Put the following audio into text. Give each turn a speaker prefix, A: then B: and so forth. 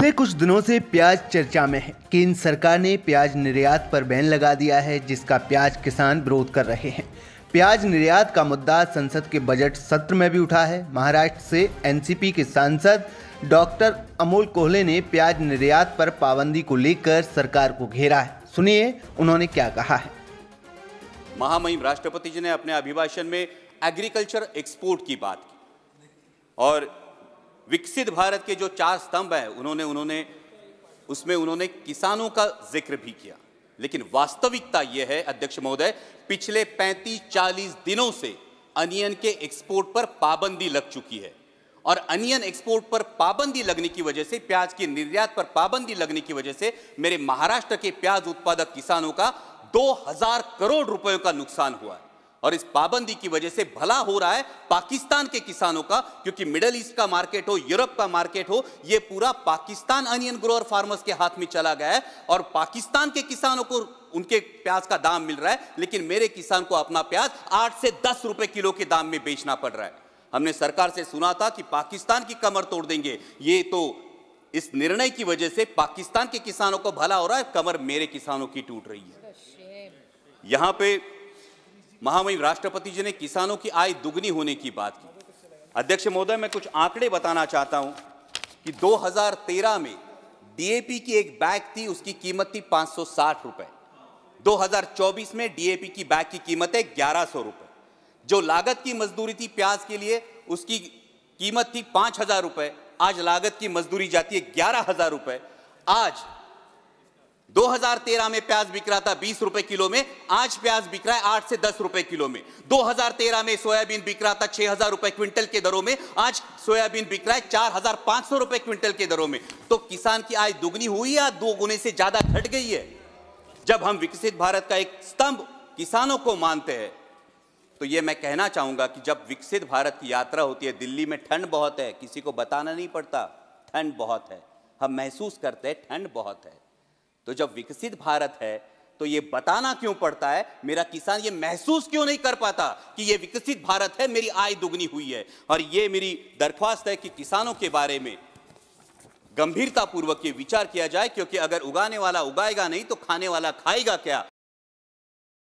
A: पिछले कुछ दिनों से प्याज चर्चा में है। केंद्र सरकार ने प्याज निर्यात पर बैन लगा दिया है, जिसका प्याज किसान विरोध कर रहे हैं। प्याज निर्यात का मुद्दा संसद के बजट सत्र में भी उठा है। महाराष्ट्र से एनसीपी के सांसद डॉक्टर अमोल कोल्हे ने प्याज निर्यात पर पाबंदी को लेकर सरकार को घेरा है। सुनिए उन्होंने क्या कहा है।
B: महामहिम राष्ट्रपति जी ने अपने अभिभाषण में एग्रीकल्चर एक्सपोर्ट की बात की और विकसित भारत के जो 4 स्तंभ हैं उन्होंने किसानों का जिक्र भी किया। लेकिन वास्तविकता यह है अध्यक्ष महोदय, पिछले 35-40 दिनों से अनियन के एक्सपोर्ट पर पाबंदी लग चुकी है और अनियन एक्सपोर्ट पर पाबंदी लगने की वजह से, प्याज की निर्यात पर पाबंदी लगने की वजह से मेरे महाराष्ट्र के प्याज उत्पादक किसानों का 2000 करोड़ रुपयों का नुकसान हुआ है। और इस पाबंदी की वजह से भला हो रहा है पाकिस्तान के किसानों का, क्योंकि मिडिल ईस्ट का मार्केट हो, यूरोप का मार्केट हो, यह पूरा पाकिस्तान अनियन ग्रोअर फार्मर्स के हाथ में चला गया है और पाकिस्तान के किसानों को उनके प्याज का दाम मिल रहा है, लेकिन मेरे किसान को अपना प्याज 8 से 10 रुपए किलो के दाम में बेचना पड़ रहा है। हमने सरकार से सुना था कि पाकिस्तान की कमर तोड़ देंगे, ये तो इस निर्णय की वजह से पाकिस्तान के किसानों को भला हो रहा है, कमर मेरे किसानों की टूट रही है। यहां पे महामहिम राष्ट्रपति जी ने किसानों की आय दुगनी होने की बात की। अध्यक्ष महोदय, मैं कुछ आंकड़े बताना चाहता हूं कि 2013 में डीएपी की एक बैग थी, उसकी कीमत थी 560 रुपए। 2024 में डीएपी की बैग की कीमत है 1100 रुपए। जो लागत की मजदूरी थी प्याज के लिए, उसकी कीमत थी 5000 रुपए। आज लागत की मजदूरी जाती है 11000 रुपए। आज 2013 में प्याज बिक रहा था 20 रुपए किलो में, आज प्याज बिक रहा है 8 से 10 रुपए किलो में। 2013 में सोयाबीन बिक रहा था 6000 रुपए क्विंटल के दरों में, आज सोयाबीन बिक रहा है 4500 रुपए क्विंटल के दरों में। तो किसान की आय दुगनी हुई या 2 गुने से ज्यादा घट गई है? जब हम विकसित भारत का एक स्तंभ किसानों को मानते हैं, तो यह मैं कहना चाहूंगा कि जब विकसित भारत की यात्रा होती है, दिल्ली में ठंड बहुत है, किसी को बताना नहीं पड़ता, ठंड बहुत है, हम महसूस करते हैं ठंड बहुत है। तो जब विकसित भारत है तो ये बताना क्यों पड़ता है, मेरा किसान ये महसूस क्यों नहीं कर पाता कि ये विकसित भारत है, मेरी आय दुगनी हुई है। और ये मेरी दरख्वास्त है कि किसानों के बारे में गंभीरतापूर्वक ये विचार किया जाए, क्योंकि अगर उगाने वाला उगाएगा नहीं तो खाने वाला खाएगा क्या।